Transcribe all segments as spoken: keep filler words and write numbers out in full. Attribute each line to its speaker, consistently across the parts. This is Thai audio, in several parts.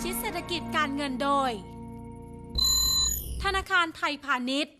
Speaker 1: ชิดเศรษฐกิจการเงินโดยธนาคารไทยพาณิชย์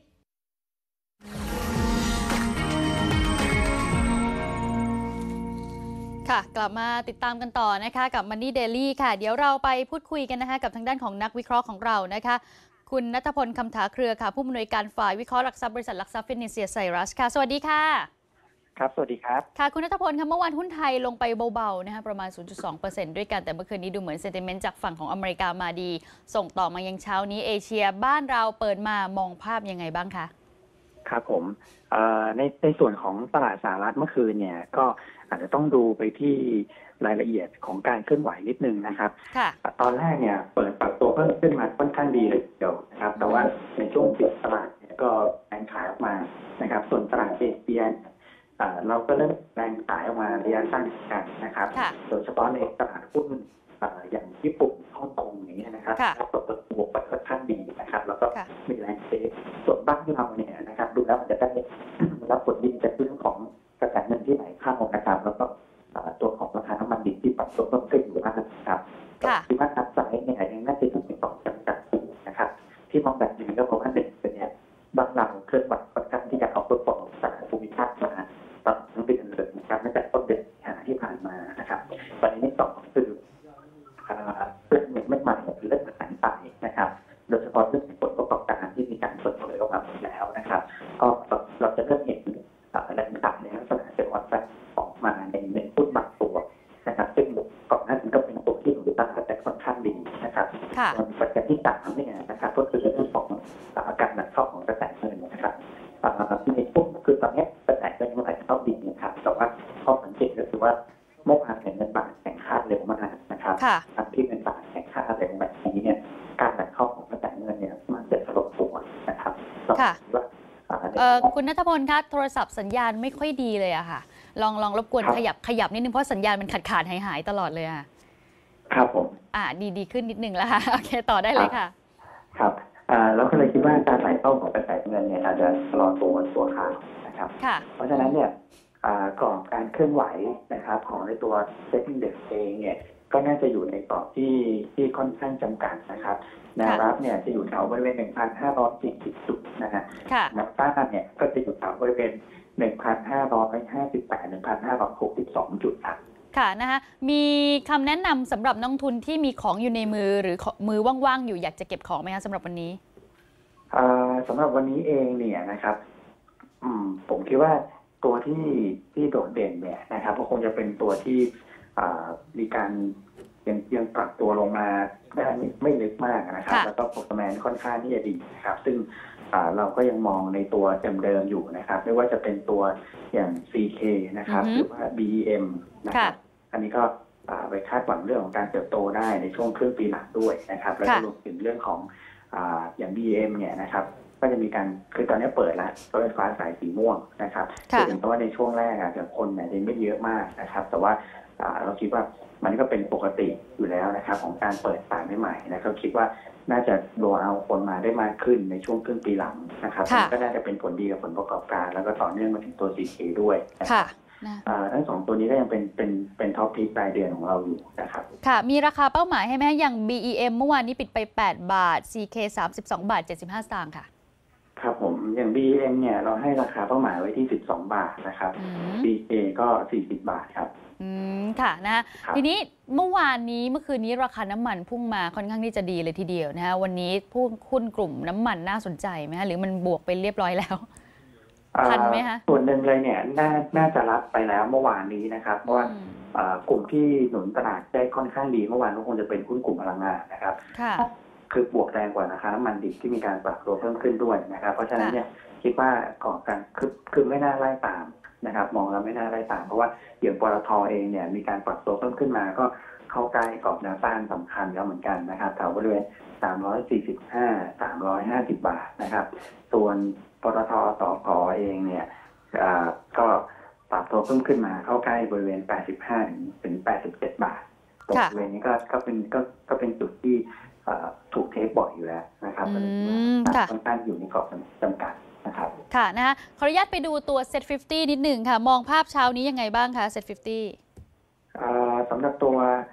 Speaker 2: ค่ะกลับมาติดตามกันต่อนะคะกับ Money Daily ค่ะเดี๋ยวเราไปพูดคุยกันนะคะกับทางด้านของนักวิเคราะห์ของเรานะคะคุณณัฐพล คำถาเครือค่ะผู้อำนวยการฝ่ายวิเคราะห์หลักทรัพย์บริษัทหลักทรัพย์ฟินแลนเซียไซรัสค่ะสวัสดีค่ะ
Speaker 3: ครับสวัสดีครับ
Speaker 2: ค่ะคุณณัฐพลค่ะเมื่อวานหุ้นไทยลงไปเบาๆนะคะประมาณ ศูนย์จุดสองเปอร์เซ็นต์ ด้วยกันแต่เมื่อคืนนี้ดูเหมือนเซนติเมนต์จากฝั่งของอเมริกามาดีส่งต่อมายังเช้านี้เอเชียบ้านเราเปิดมามองภาพยังไงบ้างคะ
Speaker 3: ครับผมในในส่วนของตลาดสหรัฐเมื่อคืนเนี่ยก็อาจจะต้องดูไปที่รายละเอียดของการเคลื่อนไหวนิดนึงนะครับตอนแรกเนี่ยเปิดปรับตัวเพิ่มขึ้นมาค่อนข้างดีเลยเดียวนะครับแต่ว่าในช่วงปิดตลาดเนี่ยก็แรงขายออกมานะครับส่วนตลาดเอเชียเราก็เริ่มแรงขายออกมาระยะสั้นกันนะครับโดยเฉพาะในตลาดหุ้นอย่างญี่ปุ่นฮ่องกงอย่างเงี้ยนะครับก็เปิดบวกไปค่อนข้างดีนะครับแล้วก็มีแรงเซฟส่วนบ้านเราเนี่ยนะครับดูแล้วมันจะได้รับผลดีจากเรื่องของกระแสเงินที่ไหลเข้านะครับแล้วก็ตัวของราคาน้ำมันดิบที่ปรับตัวเพิ่มขึ้นอยู่บ้างนะครับคิดว่าอัพไซด์เนี่ยยังน่าจะอยู่ในกรอบจำกัดนะครับที่มองแบบนี้ก็เพราะว่าหนึ่งเป็นเนี่ยบ้านเราเคลื่อนไหวค่อนข้างที่จะเอาตัวปองจากภูมิภาคมาตอนทั้งเดือนเลยนะครับตั้งแต่ต้นเดือนที่ผ่านมานะครับประเด็นที่สองคือเรื่องเงินไม่ใหม่เรื่องหายไปนะครับโดยเฉพาะเรื่องผลประกอบการที่มีการเปิดเผยออกมาแล้วนะครับก็เราจะเริ่มเห็นแรงต่ำในลักษณะเชิงวัดแฝงออกมาในในหุ้นบางตัวนะครับซึ่งก่อนหน้านี้ก็เป็นตัวที่หนุนตลาดแต่ค่อนข้างดีนะครับส่วนปัจจัยที่สามเนี่ยนะครับก็คือเรื่องของอาการหนักเข้าของกระแสเงินนะครับในช่วงคือตอนนี้กระแสเงินไหลเข้าดีนะครับแต่ว่าข้อสังเกตก็คือว่าเมื่อวานเงินบาทแข็งค่าเร็วมากนะครับทำที่เงินบาทแข็งค่าเร็วแบบนี้เนี่ยการไหลเข้าของกระแสเงินเนี่ยมันจะถล่มตัวนะครับ
Speaker 2: ค่ะคุณณัฐพลคะโทรศัพท์สัญญาณไม่ค่อยดีเลยอะค่ะลองลองรบกวนขยับขยับนิดนึงเพราะสัญญาณมันขาดขาดหายหายตลอดเลยอะ
Speaker 3: ครับผม
Speaker 2: อ่าดีดีขึ้นนิดนึงแล้วค่ะโอเคต่อได้เลยค่ะ
Speaker 3: ครับอ่าแล้วก็เลยคิดว่าการไหลเข้าของกระแสเงินเนี่ยอาจจะชะลอตัวตัวขานะครับเพราะฉะนั้นเนี่ยกรอบการเคลื่อนไหวนะครับของในตัว Set Index เองเนี่ยก็น่าจะอยู่ในกรอบที่ที่ค่อนข้างจำกัดนะครับแนวรับเนี่ยจะอยู่แถวบริเวณ หนึ่งพันห้าร้อยสี่สิบ จุดนะฮะแนวต้านเนี่ยก็จะอยู่แถวบริเวณ หนึ่งพันห้าร้อยห้าสิบแปด หนึ่งพันห้าร้อยหกสิบสอง จุดครับ
Speaker 2: ค่ะนะคะมีคำแนะนำสำหรับนักลงทุนที่มีของอยู่ในมือหรือมือว่างๆอยู่อยากจะเก็บของไหมคะสำหรับวันนี้
Speaker 3: สำหรับวันนี้เองเนี่ยนะครับผมคิดว่าตัวที่ที่โดดเด่นเนี่ยนะครับก็คงจะเป็นตัวที่มีการยังยังปรับตัวลงมาได้ไม่ลึกมากนะครับแล้วก็โปรแกรมค่อนข้างที่จะดีนะครับซึ่งเราก็ยังมองในตัวเดิมๆอยู่นะครับไม่ว่าจะเป็นตัวอย่าง ซี เค นะครับหรือว่า บี อี เอ็ม นะครับอันนี้ก็ไปคาดหวังเรื่องของการเติบโตได้ในช่วงครึ่งปีหลังด้วยนะครับแล้วก็รวมถึงเรื่องของอย่าง บี อี เอ็ม เนี่ยนะครับก็จะมีการคือตอนนี้เปิดแล้วรถไฟฟ้าสายสีม่วงนะครับถึงเพราะว่าในช่วงแรกอาจจะคนเนี่ยยังไม่เยอะมากนะครับแต่ว่าเราคิดว่ามันก็เป็นปกติอยู่แล้วนะครับของการเปิดสายใหม่ๆนะครับคิดว่าน่าจะโดนเอาคนมาได้มากขึ้นในช่วงครึ่งปีหลังนะครับก็น่าจะเป็นผลดีกับผลประกอบการแล้วก็ต่อเนื่องมาถึงตัว ซี เค ด้วยนะครับทั้งสองตัวนี้ก็ยังเป็นเป็นเป็นท็อปพิกรายเดือนของเราอยู่นะครับ
Speaker 2: ค่ะมีราคาเป้าหมายให้ไหมอย่าง บี อี เอ็ม เมื่อวานนี้ปิดไปแปดบาท ซี เค สามสิบสองบาทเจ็ดสิบห้าสตางค์ค่ะ
Speaker 3: ครับผมอย่าง บี อี เอ็ม เนี่ยเราให้ราคาเป้าหมายไว้ที่สิบสองบาทนะครับ ซี เค ก็สี่สิบบาทครับ
Speaker 2: อืมค่ะนะทีนี้เมื่อวานนี้เมื่อคืนนี้ราคาน้ำมันพุ่งมาค่อนข้างที่จะดีเลยทีเดียวนะคะวันนี้ผู้หุ้นกลุ่มน้ำมันน่าสนใจไหมคะหรือมันบวกไปเรียบร้อยแล้วทันไหมคะ
Speaker 3: ส่วนหนึ่งเลยเนี่ยน่าน่าจะรับไปแล้วเมื่อวานนี้นะครับเพราะว่ากลุ่มที่หนุนตลาดได้ค่อนข้างดีเมื่อวานก็คงจะเป็นหุ้นกลุ่มพลังงานนะครับคือบวกแรงกว่าราคาน้ำมันดิบที่มีการปรับตัวเพิ่มขึ้นด้วยนะครับเพราะฉะนั้นเนี่ยคิดว่าก่อการคือคือไม่น่าไล่ตามนะครับมองแล้วไม่น่าไล่ตามเพราะว่าอย่างปตท.เองเนี่ยมีการปรับตัวเพิ่มขึ้นมาก็เข้าใกล้กรอบแนวต้านสำคัญแล้วเหมือนกันนะครับแถวบริเวณสามร้อยสี่สิบห้า สามร้อยห้าสิบบาทนะครับส่วนปตท.สผ.เองเนี่ยก็ปรับตัวเพิ่มขึ้นมาเข้าใกล้บริเวณแปดสิบห้าถึงแปดสิบเจ็ดบาทตรงบริเวณนี้ก็ก็เป็นก็ก็เป็นจุดที่ถูกเทคบ่อยอยู่แล้วนะครับค่อนข้างอยู่ในกรอบจำกัดนะครับ
Speaker 2: ค่ะนะคะขออนุญาตไปดูตัว เซ็ต ห้าสิบ นิดหนึ่งค่ะมองภาพเช้านี้ยังไงบ้างคะ เซ็ต ห้าสิบ
Speaker 3: สำหรับตัว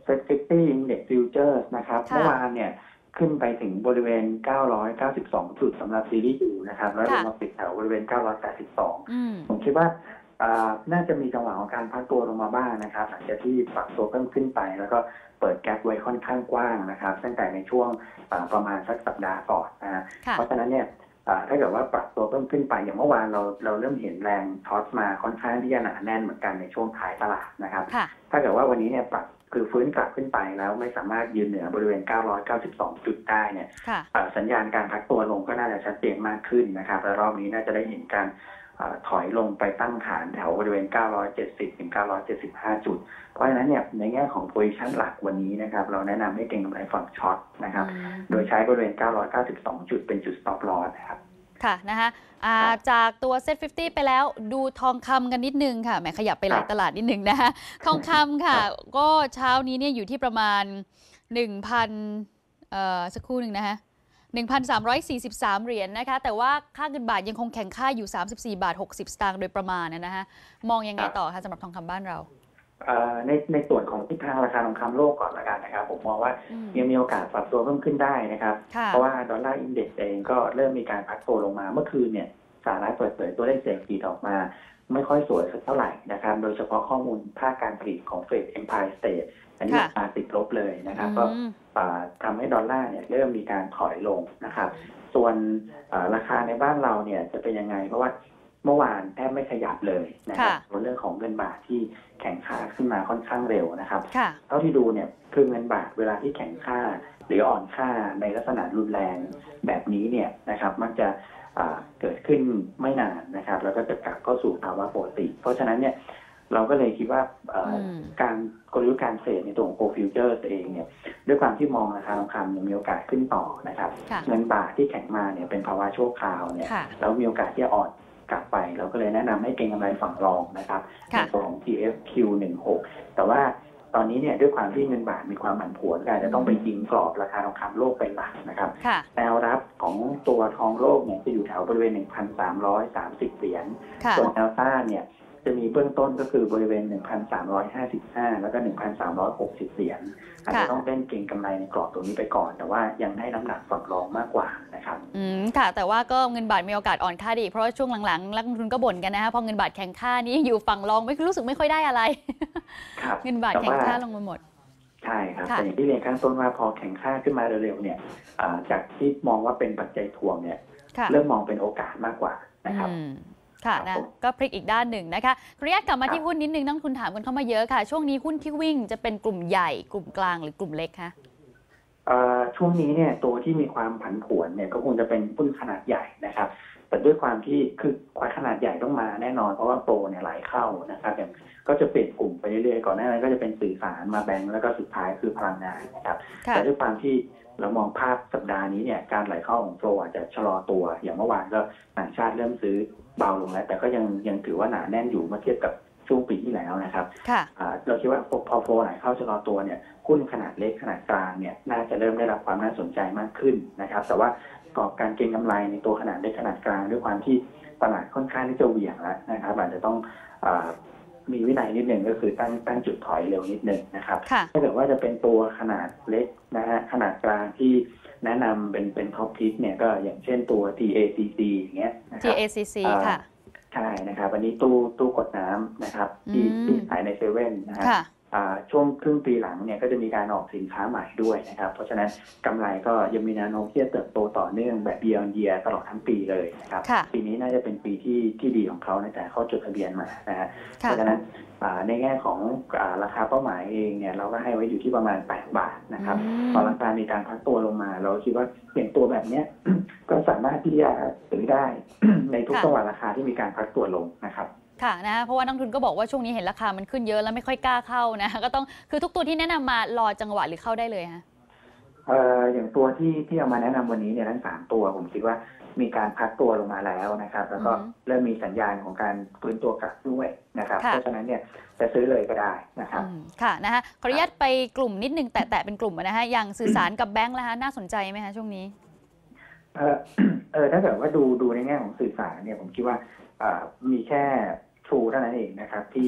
Speaker 3: เซ็ต ห้าสิบ Index Futures นะครับเมื่อวานเนี่ยขึ้นไปถึงบริเวณเก้าร้อยเก้าสิบสองจุดสำหรับซีรีส์ U นะครับแล้วลงมาปิดแถวบริเวณเก้าร้อยแปดสิบสองผมคิดว่าน่าจะมีจังหวะของการพักตัวลงมาบ้างนะครับหลังจากที่ปรับตัวเพิ่มขึ้นไปแล้วก็เปิดแกปไว้ค่อนข้างกว้างนะครับตั้งแต่ในช่วงประมาณสักสัปดาห์ก่อนนะเพราะฉะนั้นเนี่ยถ้าเกิดว่าปรับตัวเพิ่มขึ้นไปอย่างเมื่อวานเราเราเริ่มเห็นแรงช็อตมาค่อนข้างที่จะหนาแน่นเหมือนกันในช่วงท้ายตลาดนะครับถ้าเกิดว่าวันนี้เนี่ยปรับคือฟื้นกลับขึ้นไปแล้วไม่สามารถยืนเหนือบริเวณเก้าร้อยเก้าสิบสองจุดได้เนี่ยสัญญาณการพักตัวลงก็น่าจะชัดเจนมากขึ้นนะครับและรอบนี้น่าจะได้เห็นการถอยลงไปตั้งฐานแถวบริเวณเก้าร้อยเจ็ดสิบถึงเก้าร้อยเจ็ดสิบห้าจุดเพราะฉะนั้นเนี่ยในแง่ของ position หลักวันนี้นะครับเราแนะนำให้เก็งกำไรฝั่งช็อตนะครับโดยใช้บริเวณเก้าร้อยเก้าสิบสองจุดเป็นจุด stop loss นะครับ
Speaker 2: ค่ะนะคะจากตัว เซ็ต ห้าสิบ ไปแล้วดูทองคำกันนิดนึงค่ะแหมขยับไปหลายตลาดนิดนึงนะคะทองคำค่ะก็เช้านี้เนี่ยอยู่ที่ประมาณ หนึ่งพัน เอ่อสักครู่หนึ่งนะคะหนึ่งพันสามร้อยสี่สิบสาม เหรียญ นะคะแต่ว่าค่าเงินบาทยังคงแข็งค่าอยู่สามสิบสี่บาทหกสิบสตางค์โดยประมาณนะคะมองยังไงต่อคะสำหรับทองคำบ้านเรา
Speaker 3: ในในส่วนของทิศทางราคาทองคำโลกก่อนละกันนะครับผมมองว่ายังมีโอกาสปรับตัวเพิ่มขึ้นได้นะครับเพราะว่าดอลลาร์อินเด็กซ์เองก็เริ่มมีการพักตัวลงมาเมื่อคืนเนี่ยสหรัฐเปิดเผยตัวเลขเศรษฐกิจออกมาไม่ค่อยสวยสักเท่าไหร่นะครับโดยเฉพาะข้อมูลภาคการผลิตของเฟด Empire State อันนี้ราคาติดลบเลยนะครับก็ทำให้ดอลลาร์เนี่ยเริ่มมีการถอยลงนะครับส่วนราคาในบ้านเราเนี่ยจะเป็นยังไงเพราะว่าเมื่อวานแทบไม่ขยับเลยนะครับเรื่องของเงินบาทที่แข็งค่าขึ้นมาค่อนข้างเร็วนะครับเท่าที่ดูเนี่ยคือเงินบาทเวลาที่แข็งค่าหรืออ่อนค่าในลักษณะรุนแรงแบบนี้เนี่ยนะครับมักจะเกิดขึ้นไม่นานนะครับแล้วก็จะกลับเข้าสู่ภาวะปกติเพราะฉะนั้นเนี่ยเราก็เลยคิดว่าการกลยุทธ์การเทรดในตัวของโกลด์ฟิวเจอร์เองเนี่ยด้วยความที่มองราคาทองคำยังมีโอกาสขึ้นต่อนะครับเงินบาทที่แข็งมาเนี่ยเป็นภาวะชั่วคราวเนี่ยแล้วมีโอกาสที่จะอ่อนกลับไปเราก็เลยแนะนำให้เก็งกำไรฝั่งรองนะครับในตัวของ ที เอฟ คิว หนึ่งหก แต่ว่าตอนนี้เนี่ยด้วยความที่เงินบาทมีความผันผวนก็อาจจะต้องไปยิงกรอบราคาทองคำโลกเป็นหลักนะครับแนวรับของตัวทองโลกเนี่ยจะอยู่แถวบริเวณ หนึ่งพันสามร้อยสามสิบ เหรียญส่วนแนวต้านเนี่ยจะมีเบื้องต้นก็คือบริเวณ หนึ่งพันสามร้อยห้าสิบห้า แล้วก็ หนึ่งพันสามร้อยหกสิบ เหรียญอาจจะต้องเล่นเก็งกำไรในกรอบตรงนี้ไปก่อนแต่ว่ายังให้น้ำหนักฝั่งรองมากกว่านะครับ
Speaker 2: อืมค่ะแต่ว่าก็เงินบาทมีโอกาสอ่อนค่าดีเพราะว่าช่วงหลังๆนักลงทุนก็บ่นกันนะคะพอเงินบาทแข็งค่านี้อยู่ฝั่งรองไม่รู้สึกไม่ค่อยได้อะไรเงินบาทแข็งค่าลงมาหมด
Speaker 3: ใช่ครับแต่อย่างที่เรียนข้างต้นว่าพอแข็งค่าขึ้นมาเร็วๆเนี่ยจากที่มองว่าเป็นปัจจัยถ่วงเนี่ยเริ่มมองเป็นโอกาสมากกว่านะครับ
Speaker 2: ค่ะนะก็พลิกอีกด้านหนึ่งนะคะขออนุญาตกลับมาที่หุ้นนิดนึงนักลงทุนถามกันเข้ามาเยอะค่ะช่วงนี้หุ้นที่วิ่งจะเป็นกลุ่มใหญ่กลุ่มกลางหรือกลุ่มเล็กคะ
Speaker 3: ช่วงนี้เนี่ยตัวที่มีความผันผวนเนี่ยก็คงจะเป็นหุ้นขนาดใหญ่นะครับแต่ด้วยความที่คือความขนาดใหญ่ต้องมาแน่นอนเพราะว่าโปรเนี่ยไหลเข้านะครับอย่างก็จะเปลี่ยนกลุ่มไปเรื่อยๆก่อนหน้านั้นก็จะเป็นสื่อสารมาแบงก์แล้วก็สุดท้ายคือพลังงานนะครับแต่ด้วยความที่เรามองภาพสัปดาห์นี้เนี่ยการไหลเข้าของโปรอาจจะชะลอตัวอย่างเมื่อวานก็ต่างชาติเริ่มซื้อเบาลงแล้วแต่ก็ยังยังถือว่าหนาแน่นอยู่เมื่อเทียบกับช่วงปีที่แล้วนะครับเราคิดว่าพอโฟไหลเข้าชะลอตัวเนี่ยหุ้นขนาดเล็กขนาดกลางเนี่ยน่าจะเริ่มได้รับความน่าสนใจมากขึ้นนะครับแต่ว่ากรอบการเก็งกำไรในตัวขนาดเล็กขนาดกลางด้วยความที่ตลาดค่อนข้างที่จะเหวี่ยงแล้วนะครับอาจจะต้องมีวินัยนิดหนึ่งก็คือตั้งตั้งจุดถอยเร็วนิดหนึ่งนะครับถ้าเกิดว่าจะเป็นตัวขนาดเล็กนะฮะขนาดกลางที่แนะนำเป็นเป็นท็อปพิกเนี่ยก็อย่างเช่นตัว ที เอ ซี ซี อย่างเงี้ยนะครับ
Speaker 2: ที เอ ซี ซี ค่ะ
Speaker 3: ใช่นะครับอันนี้ตู้ตู้กดน้ำนะครับที่ที่ขายในเซเว่นนะฮะช่วงครึ่งปีหลังเนี่ยก็จะมีการออกสินค้าใหม่ด้วยนะครับเพราะฉะนั้นกำไรก็ยังมีแนวโน้มที่จะเติบโตต่อเนื่องแบบ year on year ตลอดทั้งปีเลยนะครับปีนี้น่าจะเป็นปีที่ที่ดีของเขาในแต่เขาจดทะเบียนมานะฮะเพราะฉะนั้นในแง่ของราคาเป้าหมายเองเนี่ยเราก็ให้ไว้อยู่ที่ประมาณแปดบาทนะครับพอราคามีการพักตัวลงมาเราคิดว่าเปลี่ยนตัวแบบนี้ก็สามารถที่จะซื้อได้ในทุกจังหวะราคาที่มีการพักตัวลงนะครับ
Speaker 2: ค่ะนะเพราะว่านักทุนก็บอกว่าช่วงนี้เห็นราคามันขึ้นเยอะแล้วไม่ค่อยกล้าเข้านะก็ต้องคือทุกตัวที่แนะนำมารอจังหวะหรือเข้าได้เลยฮะ
Speaker 3: เอ่ออย่างตัวที่ที่เอามาแนะนำวันนี้เนี่ยทั้งสามตัวผมคิดว่ามีการพักตัวลงมาแล้วนะครับแล้วก็เริ่มมีสัญญาณของการฟื้นตัวกลับด้วยนะครับเพราะฉะนั้นเนี่ยจะซื้อเลยก็ได้นะครับ
Speaker 2: ค่ะนะคะขออนุญาตไปกลุ่มนิดนึงแต่แต่เป็นกลุ่มนะฮะอย่างสื่อสารกับแบงค์แล้วฮะน่าสนใจไหมฮะช่วงนี้
Speaker 3: เออเออถ้าเกิดว่าดูดูในแง่ของสื่อสารเนี่ยผมคิดว่ามีแค่ทรูเท่านั้นเองนะครับที่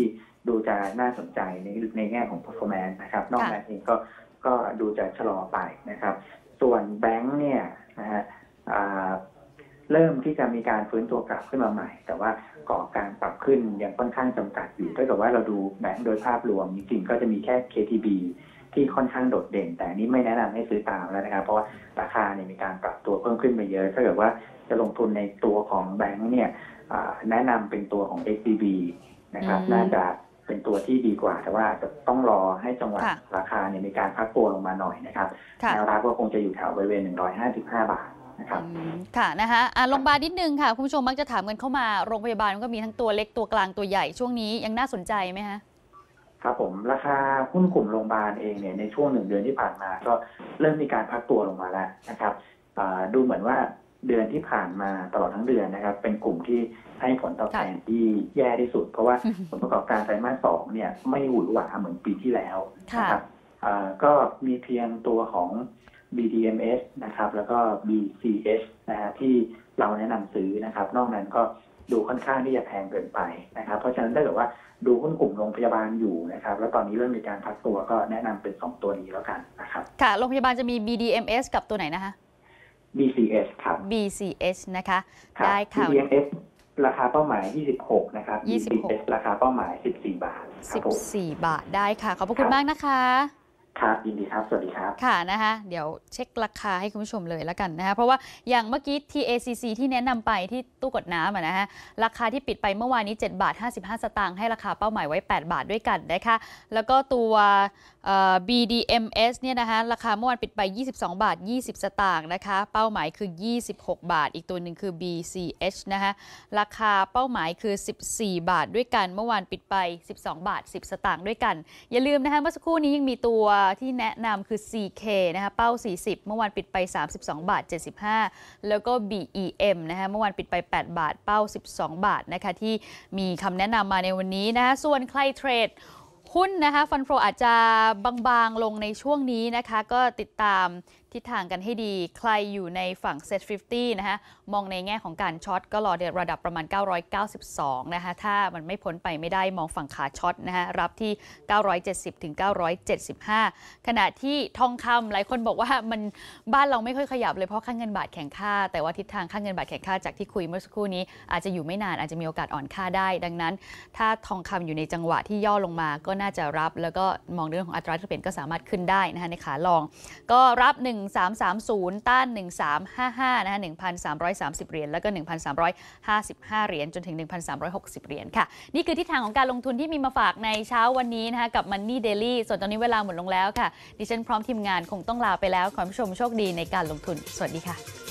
Speaker 3: ดูจะน่าสนใจในในแง่ของ performance นะครับนอกนั้นเองก็ก็ดูจะชะลอไปนะครับส่วนแบงก์เนี่ยนะฮะเริ่มที่จะมีการฟื้นตัวกลับขึ้นมาใหม่แต่ว่าก่อการปรับขึ้นยังค่อนข้างจำกัดอยู่ถ้าเกิดว่าเราดูแบงก์โดยภาพรวมจริงๆก็จะมีแค่ เค ที บี ที่ค่อนข้างโดดเด่นแต่นี้ไม่แนะนำให้ซื้อตามแล้วนะครับเพราะว่าราคาเนี่ยมีการปรับตัวเพิ่มขึ้นไปเยอะถ้าเกิดว่าจะลงทุนในตัวของแบงก์เนี่ยแนะนำเป็นตัวของ เอ็กซ์ บี บี นะครับน่าจะเป็นตัวที่ดีกว่าแต่ว่าจะต้องรอให้จังหวะราคาเนี่ยมีการพักตัวลงมาหน่อยนะครับแนวรับก็คงจะอยู่แถวบริเวณหนึ่งร้อยห้าสิบห้าบาทนะครับ
Speaker 2: ค่ะนะคะอ่ะโรงพยาบาลนิดนึงค่ะคุณผู้ชมมักจะถามกันเข้ามาโรงพยาบาลก็มีทั้งตัวเล็กตัวกลางตัวใหญ่ช่วงนี้ยังน่าสนใจไหมคะ
Speaker 3: ครับผมราคาหุ้นกลุ่มโรงพยาบาลเองเนี่ยในช่วงหนึ่งเดือนที่ผ่านมาก็เริ่มมีการพักตัวลงมาแล้วนะครับดูเหมือนว่าเดือนที่ผ่านมาตลอดทั้งเดือนนะครับเป็นกลุ่มที่ให้ผลตอบแทนที่แย่ที่สุดเพราะว่าผลประกอบการไตรมาสสองเนี่ยไม่หวือหวาเหมือนปีที่แล้วนะครับก็มีเพียงตัวของ บี ดี เอ็ม เอส นะครับแล้วก็ บี ซี เอช นะฮะที่เราแนะนำซื้อนะครับนอกนั้นก็ดูค่อนข้างที่จะแพงเกินไปนะครับเพราะฉะนั้นถ้าเกิดว่าดูหุ้นกลุ่มโรงพยาบาลอยู่นะครับแล้วตอนนี้เริ่มมีการพักตัวก็แนะนำเป็นสองตัวนี้แล้วกันนะครับ
Speaker 2: ค่ะโรงพยาบาลจะมี บี ดี เอ็ม เอส กับตัวไหนนะคะ
Speaker 3: บี ซี เอช ครับ
Speaker 2: บี ซี เอช นะคะได้ค่ะ
Speaker 3: บี ดี เอ็ม เอส ราคาเป้าหมายยี่สิบหกนะครับ บี ซี เอช ราคาเป้าหมายสิบสี่บาท
Speaker 2: สิบสี่บาทได้ค่ะขอบพระคุณมากนะคะ
Speaker 3: ครับยินดีครับสวัสดีครับ
Speaker 2: ค่ะนะคะเดี๋ยวเช็คราคาให้คุณผู้ชมเลยแล้วกันนะคะเพราะว่าอย่างเมื่อกี้ ที เอ ซี ซี ที่แนะนำไปที่ตู้กดน้ำอ่ะนะฮะราคาที่ปิดไปเมื่อวานนี้เจ็ดบาทห้าสิบห้าสตางค์ให้ราคาเป้าหมายไว้แปดบาทด้วยกันนะคะแล้วก็ตัว บี ดี เอ็ม เอส เนี่ยนะคะราคาเมื่อวานปิดไปยี่สิบสองบาทยี่สิบสตางค์นะคะเป้าหมายคือยี่สิบหกบาทอีกตัวหนึ่งคือ บี ซี เอช นะคะราคาเป้าหมายคือสิบสี่บาทด้วยกันเมื่อวานปิดไปสิบสองบาทสิบสตางค์ด้วยกันอย่าลืมนะคะเมื่อสักครู่นี้ยังมีตัวที่แนะนำคือ ซี เค นะคะเป้าสี่สิบเมื่อวานปิดไปสามสิบสองบาทเจ็ดสิบห้าแล้วก็ บี อี เอ็ม นะคะเมื่อวานปิดไปแปดบาทเป้าสิบสองบาทนะคะที่มีคำแนะนำมาในวันนี้นะคะส่วนใครเทรดหุ้นนะคะฟันโฟอาจจะบางๆลงในช่วงนี้นะคะก็ติดตามทิศทางกันให้ดีใครอยู่ในฝั่ง เซ็ต ห้าสิบ นะคะมองในแง่ของการช็อตก็รอเดระดับประมาณเก้าร้อยเก้าสิบสองนะคะถ้ามันไม่พ้นไปไม่ได้มองฝั่งขาช็อตนะคะรับที่เก้าร้อยเจ็ดสิบถึงเก้าร้อยเจ็ดสิบห้าขณะที่ทองคำหลายคนบอกว่ามันบ้านเราไม่ค่อยขยับเลยเพราะค่าเงินบาทแข็งค่าแต่ว่าทิศทางค่าเงินบาทแข็งค่าจากที่คุยเมื่อสักครู่นี้อาจจะอยู่ไม่นานอาจจะมีโอกาสอ่อนค่าได้ดังนั้นถ้าทองคำอยู่ในจังหวะที่ย่อลงมาก็น่าจะรับแล้วก็มองเรื่องของอัตราแลกเปลี่ยนก็สามารถขึ้นได้นะคะในขาลองก็รับหนึ่งพันสามร้อยสามสิบต้านหนึ่งพันสามร้อยห้าสิบห้านะคะ หนึ่งพันสามร้อยสามสิบ เหรียญแล้วก็ หนึ่งพันสามร้อยห้าสิบห้า เหรียญจนถึง หนึ่งพันสามร้อยหกสิบ เหรียญค่ะนี่คือทิศทางของการลงทุนที่มีมาฝากในเช้าวันนี้นะคะกับ Money Daily ส่วนตอนนี้เวลาหมดลงแล้วค่ะดิฉันพร้อมทีมงานคงต้องลาไปแล้วขอให้ผู้ชมโชคดีในการลงทุนสวัสดีค่ะ